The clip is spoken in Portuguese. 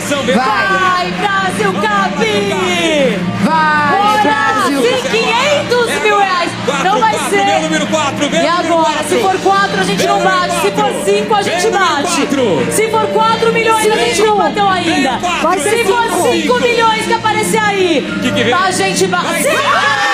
coração, vem. Vai, Brasil Cap! Vai, Brasil! Horácio, 500 mil reais! Não vai ser! Número 4, E agora, se for 4 a gente não bate, se for 5 a gente bate. Se for 4 milhões a gente não bateu ainda. Se for 5 milhões que aparecer aí, a gente bate.